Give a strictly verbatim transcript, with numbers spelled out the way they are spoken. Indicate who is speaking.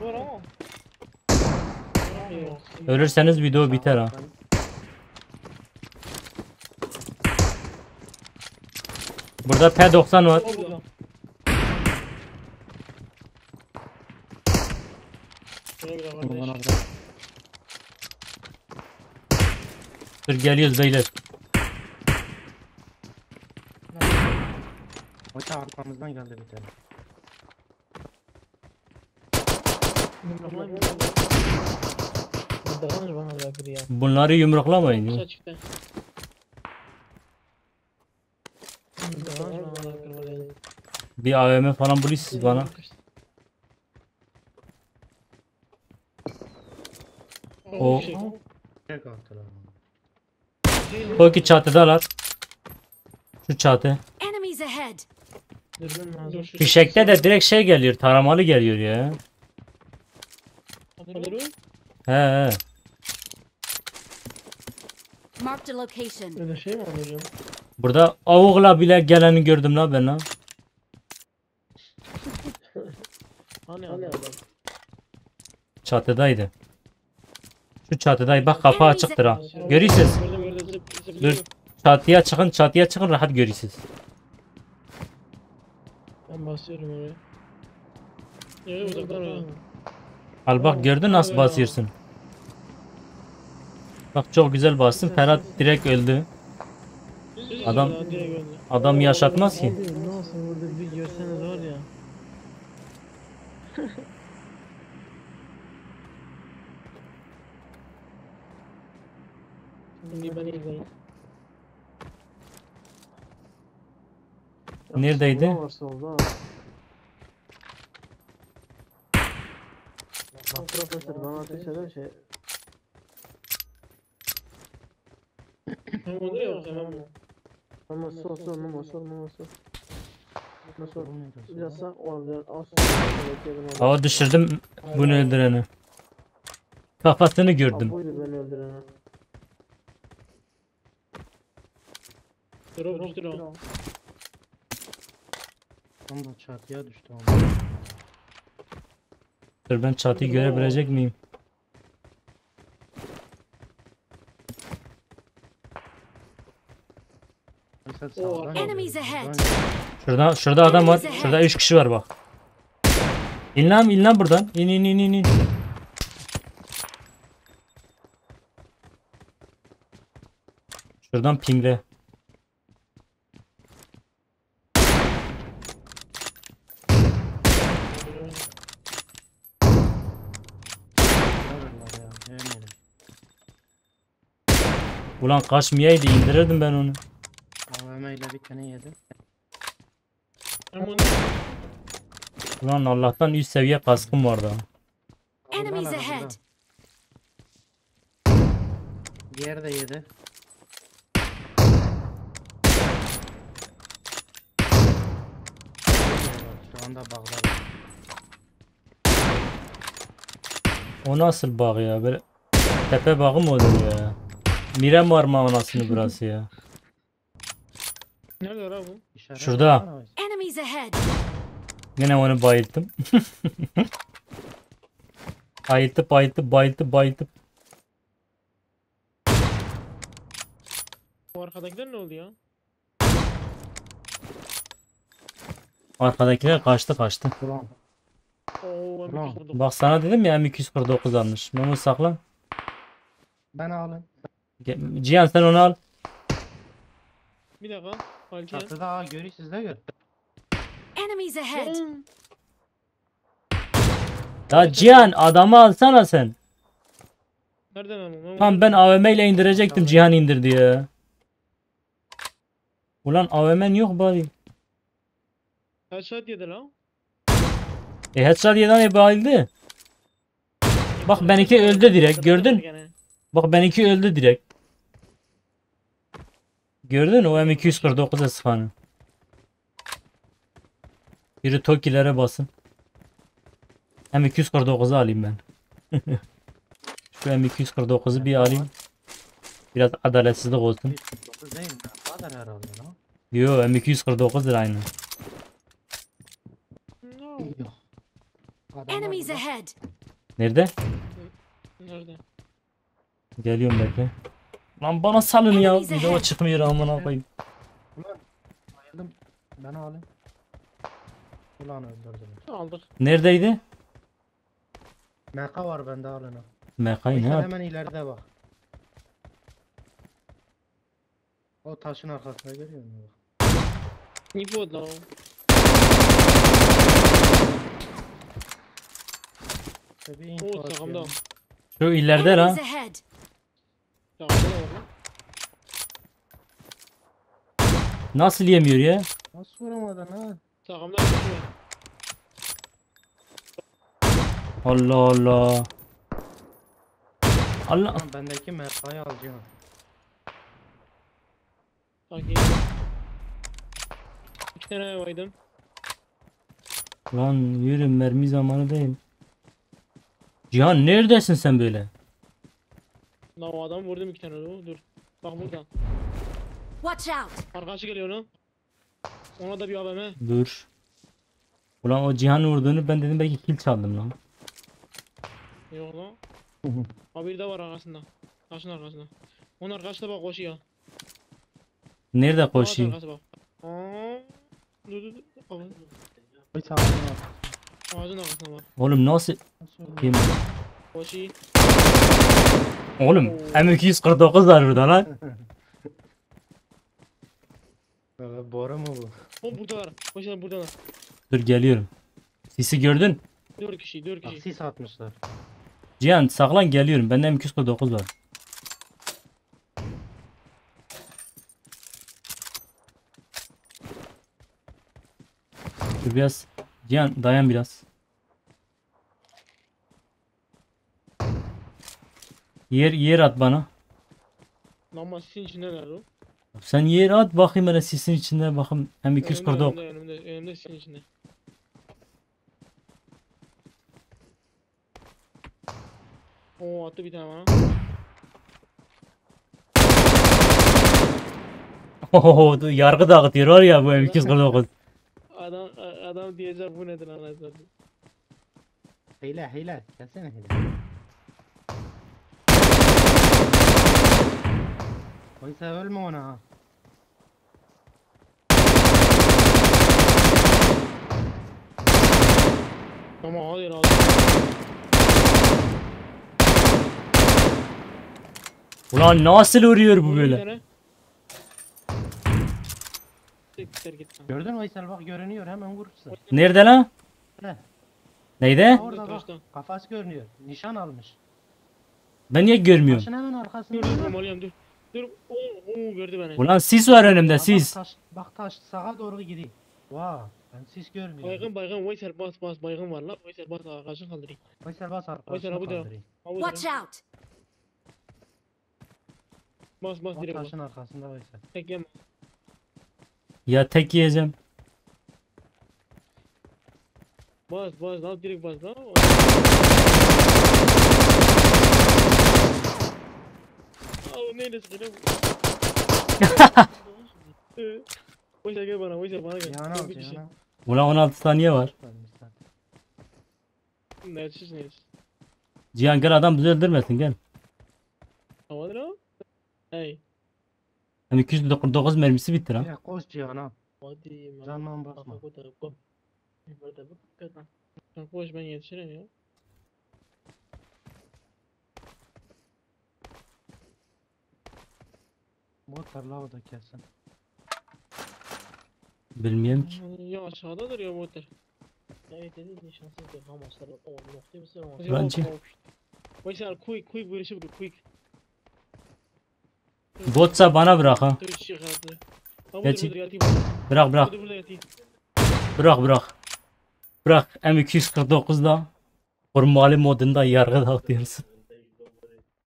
Speaker 1: Var ama.
Speaker 2: Ölürseniz video biter ha. Burada P doksan var.
Speaker 1: Orada. Şöyle bir
Speaker 3: Bunu bana
Speaker 1: kardeş.
Speaker 3: bırak.
Speaker 2: Dur geliyoruz beyler.
Speaker 3: Hoca arkamızdan geldi bir tane.
Speaker 1: Davranış bana bırakır ya.
Speaker 2: Bunları yumruklamayın.
Speaker 1: Kısa çıktı. Davranış bana bırakır var yani.
Speaker 2: Bir A V M falan bulun siz bana. O-
Speaker 1: Şey.
Speaker 3: Tek attılar.
Speaker 2: Toki çatıdalar. Şu çatı.
Speaker 4: Enemies ahead.
Speaker 1: Dürbün lazım.
Speaker 2: Fişekte de direkt şey geliyor. Taramalı geliyor ya.
Speaker 1: Alır o.
Speaker 2: He he.
Speaker 4: Marked a location.
Speaker 1: Öyle şey mi alacağım?
Speaker 2: Burada avukla bile geleni gördüm la ben la.
Speaker 1: Hani adam?
Speaker 2: Çatıdaydı. Şu çatıdaydı. Bak kapı açıktır ha. Görüyorsunuz.
Speaker 1: Gördüm gördüm zıp
Speaker 2: Dur.
Speaker 1: zıplıyor.
Speaker 2: Çatıya çıkın. Çatıya çıkın rahat görüyorsunuz.
Speaker 1: Ben basıyorum oraya. Evet uzaktan oraya.
Speaker 2: Al bak gördün nasıl basıyorsun. Bak çok güzel bastın. Ferhat direkt öldü. Adam-
Speaker 1: Daha direkt öldü.
Speaker 2: Adam yaşatmaz ki.
Speaker 1: Abi nasıl burada bir görseniz var ya. Şimdi ben izleyeyim.
Speaker 2: Neredeydi?
Speaker 1: Solda var solda. Bak profesör bana ateş eden şey. Hem onu yok hemen bu. Ama sol sol mama sol mama sol. Mama sol. Yasak orada az bekledim orada.
Speaker 2: Hava düşürdüm bunu öldüreni. Kafasını gördüm.
Speaker 1: Buydu beni öldüren. Drop düştü o.
Speaker 3: Tam da çatıya düştü ama.
Speaker 2: Dur ben çatıyı görebilecek miyim?
Speaker 3: Mesela
Speaker 1: Oo,
Speaker 3: sağdan
Speaker 4: Enemies
Speaker 3: geliyor.
Speaker 4: ahead.
Speaker 3: Buradan
Speaker 2: Şurada şurada adam var. Şurada üç kişi var bak. İn lan in lan buradan. İn in in in in. Şuradan pingle.
Speaker 3: geliyorlar ya, yemeyelim.
Speaker 2: Ulan kaçmayaydı indirirdim ben onu.
Speaker 3: A V M ile bir tane yedim.
Speaker 1: Hem onu
Speaker 2: Ulan Allah'tan üst seviye kaskım vardı. ha.
Speaker 4: Enemies
Speaker 3: Buradan
Speaker 4: ahead.
Speaker 3: arada. Diğer de yedi. Şu anda bağladı.
Speaker 2: O nasıl bağ ya? Böyle tepe bağı mı olur ya? Mire var mı anasını burası ya?
Speaker 1: nerede lan bu?
Speaker 3: İşaret
Speaker 2: Şurada.
Speaker 3: yapsana.
Speaker 4: Enemies ahead.
Speaker 2: Yine onu bayılttım. Bayılttı bayılttı bayılttı bayılttı.
Speaker 1: Bu arkadakiler ne oldu ya?
Speaker 2: Arkadakiler kaçtı kaçtı.
Speaker 3: Ulan.
Speaker 1: Oo ben
Speaker 3: Ulan.
Speaker 1: bir kişi buldum.
Speaker 2: Bak sana dedim ya M iki yüz kırk dokuz almış. Memo saklan.
Speaker 3: Ben alın.
Speaker 2: Ge- Cihan sen onu al.
Speaker 1: Bir dakika. Halken.
Speaker 3: Çatıda ha görü sizde gör.
Speaker 4: Enemies ahead.
Speaker 2: Ya Cihan adamı alsana sen.
Speaker 1: Nereden aldın?
Speaker 2: Tamam ben A V M ile indirecektim Cihan indirdi ya. Ulan A V M yok bari.
Speaker 1: Kaç saat yedi lan?
Speaker 2: E headshot yeden bayıldı. Bak benimki öldü direkt gördün. Bak benimki öldü direkt. Gördün o M iki yüz kırk dokuz esfanı. Biri Toki'lere basın. M iki yüz kırk dokuzu alayım ben. Şu M iki yüz kırk dokuzu bir alayım. Biraz adaletsizlik olsun.
Speaker 3: dokuz değil mi? Kadar herhalde lan.
Speaker 2: Yo M iki yüz kırk dokuzdur aynı.
Speaker 3: Yok. Adamlar
Speaker 4: Enemies
Speaker 3: burada.
Speaker 4: ahead.
Speaker 2: Nerede?
Speaker 1: Nerede?
Speaker 2: Geliyorum bekle. Lan bana salın ya.
Speaker 4: Enemies
Speaker 2: Video
Speaker 4: ahead.
Speaker 2: çıkmıyor amına koyayım.
Speaker 3: Ulan bayıldım. Ben alayım. Ulan öldürdüm.
Speaker 1: Aldık.
Speaker 2: Neredeydi?
Speaker 3: Meka var bende alın ha.
Speaker 2: Mekay ne
Speaker 3: Sen
Speaker 2: yap?
Speaker 3: hemen ileride bak. O taşın arkasına görüyor musun?
Speaker 1: Nipod lan o.
Speaker 3: İşte bir
Speaker 1: Oo
Speaker 3: info
Speaker 1: sağımda.
Speaker 3: atıyorum.
Speaker 2: Şu ileride la.
Speaker 4: Enemies ahead.
Speaker 1: Sağımda da var lan.
Speaker 2: Nasıl yemiyor ya?
Speaker 3: Nasıl vuramadın ha?
Speaker 1: Sağımda bir şey var.
Speaker 2: Allah Allah. Allah.
Speaker 3: Lan bendeki Meka'yı alacağım.
Speaker 1: Sakin. İki tane vaydım.
Speaker 2: Lan yürü mermi zamanı değil. Cihan neredesin sen böyle?
Speaker 1: Lan o adam vurdum iki tane dur. Dur. Bak buradan.
Speaker 4: Watch out.
Speaker 1: Arkadaşı geliyor lan. Ona da bir A V M.
Speaker 2: Dur. Ulan o Cihan vurduğunu ben dedim belki kill çaldım lan.
Speaker 1: Yok lan. Ha bir de var arkasında. Taşın arkasında. Onun arkası da bak koşuyor.
Speaker 2: Nerede
Speaker 1: Ağaç
Speaker 2: koşayım?
Speaker 1: arkası bak. Aa. Dur dur dur. Ağacın-
Speaker 3: Bir tane var.
Speaker 1: Ağacın arkasında bak.
Speaker 2: Oğlum nasıl?
Speaker 3: Nasıl vurmadın?
Speaker 2: Kim?
Speaker 1: Koşuyor.
Speaker 2: Oğlum M iki yüz kırk dokuz var burada lan.
Speaker 3: Ee, Boru mu bu?
Speaker 1: O buradalar. Koşuyor buradalar.
Speaker 2: Dur geliyorum. Sisi gördün?
Speaker 1: Dört kişi dört kişi.
Speaker 3: Aksis atmışlar.
Speaker 2: Cihan saklan geliyorum. Bende M iki yüz kırk dokuz var. Dur biraz. Cihan dayan biraz. Yer yer at bana.
Speaker 1: Lan ama sizin içindeler o.
Speaker 2: Sen yer at bakayım hele sisin içinde bakayım. M iki yüz
Speaker 1: Önümde
Speaker 2: kırk dokuz.
Speaker 1: önümde önümde önümde sizin içinde. Oo attı bir tane bana.
Speaker 2: Oho yargı dağıtıyor var ya bu M iki yüz kırk dokuz.
Speaker 1: Adam a- adam diyecek bu nedir anasını.
Speaker 3: Hile hile. Gelsene hile. Oysa ölme ona ha.
Speaker 1: Ama hayır abi.
Speaker 2: Ulan nasıl vuruyor bu
Speaker 1: Vurdu bir
Speaker 2: böyle?
Speaker 1: tane. Siktir git lan.
Speaker 3: Gördün mü Veysel bak görünüyor hemen vurursun.
Speaker 2: Nerede lan?
Speaker 3: He.
Speaker 2: Neyde?
Speaker 3: Orada bak
Speaker 1: taşta.
Speaker 3: kafası görünüyor. Nişan almış.
Speaker 2: Ben niye görmüyorum?
Speaker 3: Taşın hemen arkasında.
Speaker 1: Dur dur vurmalıyım dur. Dur. Oo, oo gördü beni.
Speaker 2: Ulan sis var önümde
Speaker 3: Bak,
Speaker 2: sis.
Speaker 3: Taş, bak taş sağa doğru gidiyor. Vaa ben sis görmüyorum.
Speaker 1: Baygın baygın Veysel bas bas baygın var lan. Veysel bas arkadaşını kaldırayım.
Speaker 3: Veysel bas
Speaker 1: Veysel
Speaker 3: arkasına
Speaker 1: abi de.
Speaker 3: kaldırayım.
Speaker 1: Abi
Speaker 4: Watch
Speaker 1: dur.
Speaker 4: out.
Speaker 1: Bas bas
Speaker 3: Bak
Speaker 1: direkt bas.
Speaker 3: taşın arkasında Veysel.
Speaker 1: Tek yeme.
Speaker 2: Ya tek yiyeceğim.
Speaker 1: Bas bas lan direkt bas lan. Abi neyle sıkıyor bu? Veysel gel bana Veysel bana gel.
Speaker 3: Cihan
Speaker 1: Gel
Speaker 3: al
Speaker 1: bir kişi.
Speaker 3: Cihan al.
Speaker 2: Ulan on altı saniye var.
Speaker 3: Ölmüş zaten.
Speaker 1: Neredesin neredesin?
Speaker 2: Cihan gel adam bizi öldürmesin gel.
Speaker 1: Havadır ha? Hey.
Speaker 2: M iki yüz kırk dokuz mermisi bitti lan.
Speaker 3: Ya koş Cihan al.
Speaker 1: Hadi.
Speaker 3: Canman basma.
Speaker 1: Bak o taraf bak. Burada bak. Gel lan. Sen koş ben yetişirim ya.
Speaker 3: Motor lavada kesin.
Speaker 2: Bilmiyorum ki.
Speaker 1: Ya aşağıdadır ya motor. Evet dedi nişansız bir hamaslar o noktayı mısın ama.
Speaker 2: Bence.
Speaker 1: Veysel quick quick böyle şey quick.
Speaker 2: Botsa bana bırak ha.
Speaker 1: Dur hiç çıkardı. Ha
Speaker 2: Gerçi-
Speaker 1: burada yatayım.
Speaker 2: Bırak bırak.
Speaker 1: Burada burada yatayım.
Speaker 2: Bırak bırak. Bırak M iki yüz kırk dokuzda formalı modunda yargı dağıtıyorsun.